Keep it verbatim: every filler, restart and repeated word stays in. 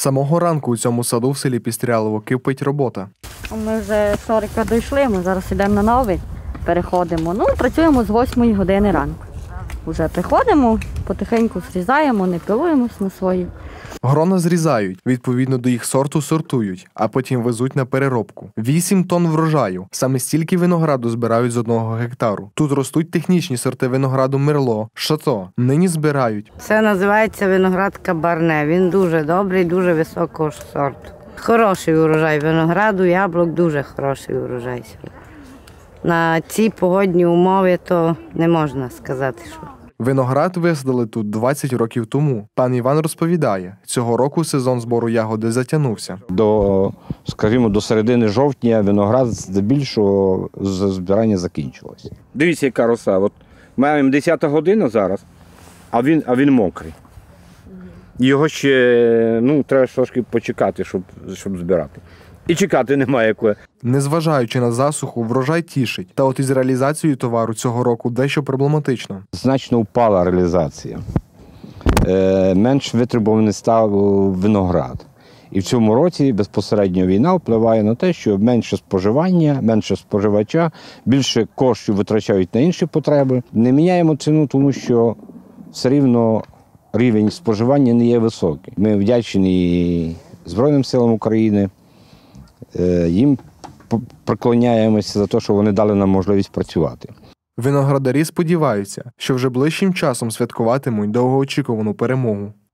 самого ранку у цьому саду в селі Пістрялово кипить робота. Ми вже з Шорика дійшли, ми зараз йдемо на новий, переходимо. Ну, працюємо з восьмої години ранку. Уже приходимо, потихеньку зрізаємо, не пилуємось на свої. Грона зрізають, відповідно до їх сорту сортують, а потім везуть на переробку. Вісім тонн врожаю. Саме стільки винограду збирають з одного гектару. Тут ростуть технічні сорти винограду Мерло, Шато. Нині збирають. Це називається виноград Кабарне. Він дуже добрий, дуже високого сорту. Хороший урожай винограду, яблук дуже хороший урожай. На ці погодні умови то не можна сказати, що. Виноград висадили тут двадцять років тому. Пан Іван розповідає, цього року сезон збору ягоди затягнувся. До, скажімо, до середини жовтня виноград здебільшого з збирання закінчилось. Дивіться, яка роса. От маємо десята година зараз, а він, а він мокрий. Його ще ну, треба трошки почекати, щоб, щоб збирати. І чекати немає якої. Незважаючи на засуху, врожай тішить. Та от із реалізацією товару цього року дещо проблематично. Значно впала реалізація. Е, менш витребуваний став виноград. І в цьому році безпосередньо війна впливає на те, що менше споживання, менше споживача, більше коштів витрачають на інші потреби. Не міняємо ціну, тому що все рівно рівень споживання не є високий. Ми вдячні Збройним силам України, їм приклоняємося за те, що вони дали нам можливість працювати. Виноградарі сподіваються, що вже ближчим часом святкуватимуть довгоочікувану перемогу.